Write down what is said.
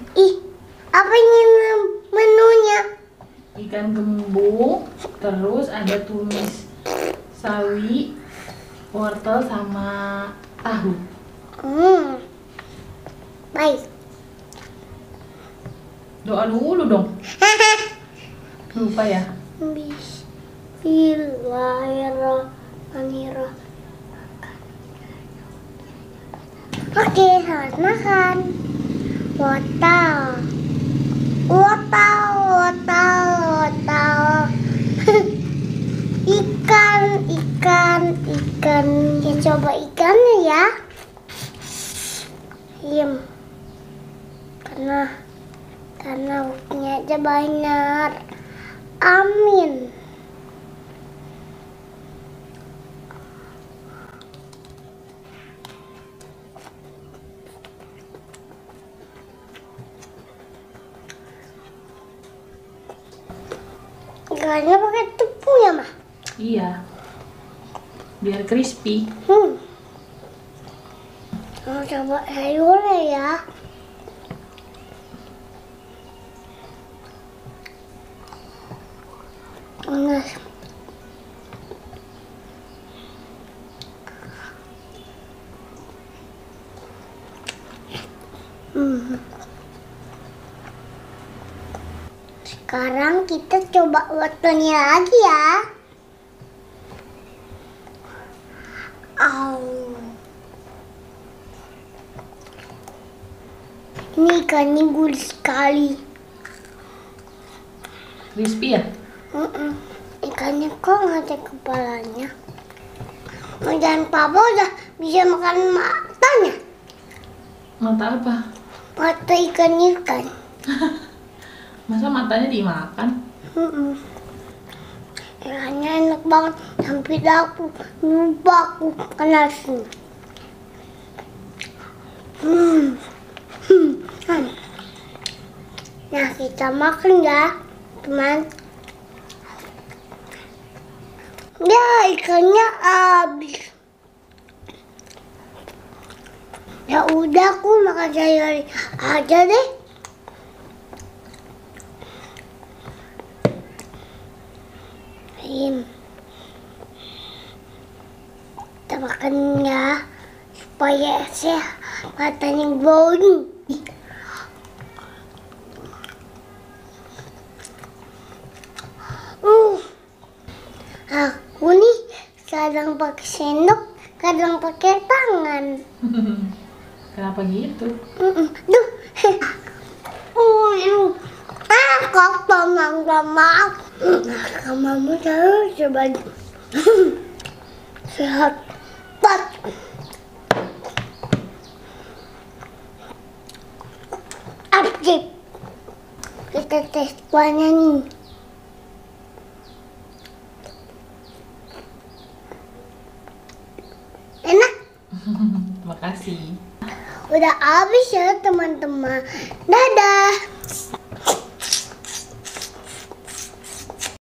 Ih, apa ini menunya? Ikan gembung, terus ada tumis sawi, wortel sama tahu. Baik. Doa dulu dong. Lupa ya. Bismillahirrahmanirrahim. Oke, selamat makan. Wortel. Ikan. Ya, coba ikannya ya. Karena buktinya aja banyak. Amin. Ikannya pakai tepung ya, Ma? Iya. Biar crispy. Coba sayurnya ya. Panas. Sekarang kita coba wortelnya lagi ya. Ini ikannya gurih sekali. Crispy ya? Ikannya kok nggak ada kepalanya. Dan Papa udah bisa makan matanya. Mata apa? Mata ikan. Masa matanya dimakan? Ikannya enak banget. Sampai aku lupa aku makan nasi. Nah, kita makan ya, teman. Ya, ikannya habis. Ya udah, aku makan sayur aja deh. Kita makan ya, supaya sehat, matanya glowing. Aku nih kadang pakai sendok, kadang pakai tangan. Kenapa gitu? Duh. Kok maaf. Kamu harus coba sehat. Aktif. Kita tes kuahnya nih. Enak. Makasih. Udah habis ya teman-teman. Dadah.